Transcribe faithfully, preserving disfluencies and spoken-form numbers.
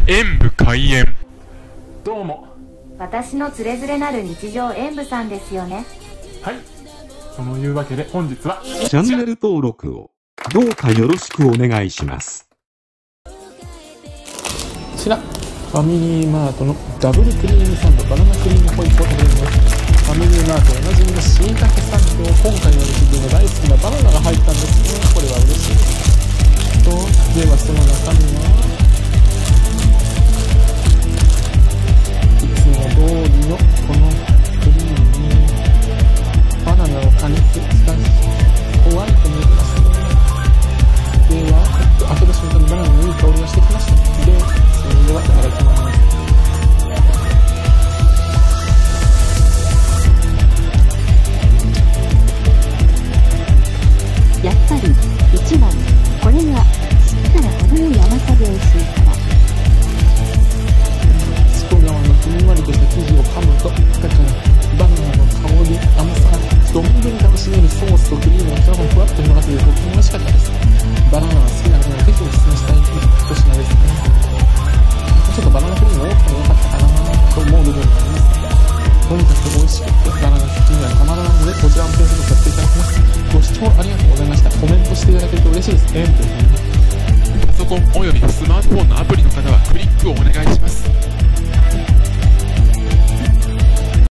演武開演。どうも。 私のつれづれなる日常演武さんですよね。 はい。そのいうわけで本日はチャンネル登録をどうかよろしくお願いします。 こちらファミリーマートのダブルクリームサンドバナナクリームホイップを食べます。ファミリーマートおなじみのしいたけサンドを今回の自分の大好きなバナナが入ったんですね。これは嬉しいです。とではその中身はいつも通りのこのクリームにバナナを加熱したホワイトに入れますね。では開けた瞬間にバナナのいい香りがしてきました。でそれではいただきます。 やっぱり一番これが吸ったら程よい甘さで美味しいから。 外側のふんわりとした生地を噛むとだからバナナの香り甘さが存分に楽しめるソースとクリームが一ふわっと広がっていてとっても美味しかったです。バナナが好きな方にぜひお勧めしたい一品ですね。ちょっとバナナクリーム多くてもよかったかなと思う部分があります。とにかく美味しくてバナナ好きにはたまらないのでこちらも点数とさせていただきます。ご視聴ありがとうございました。コメントしていただけると嬉しいです。えー、パソコンおよびスマートフォンのアプリの方はクリックをお願いします。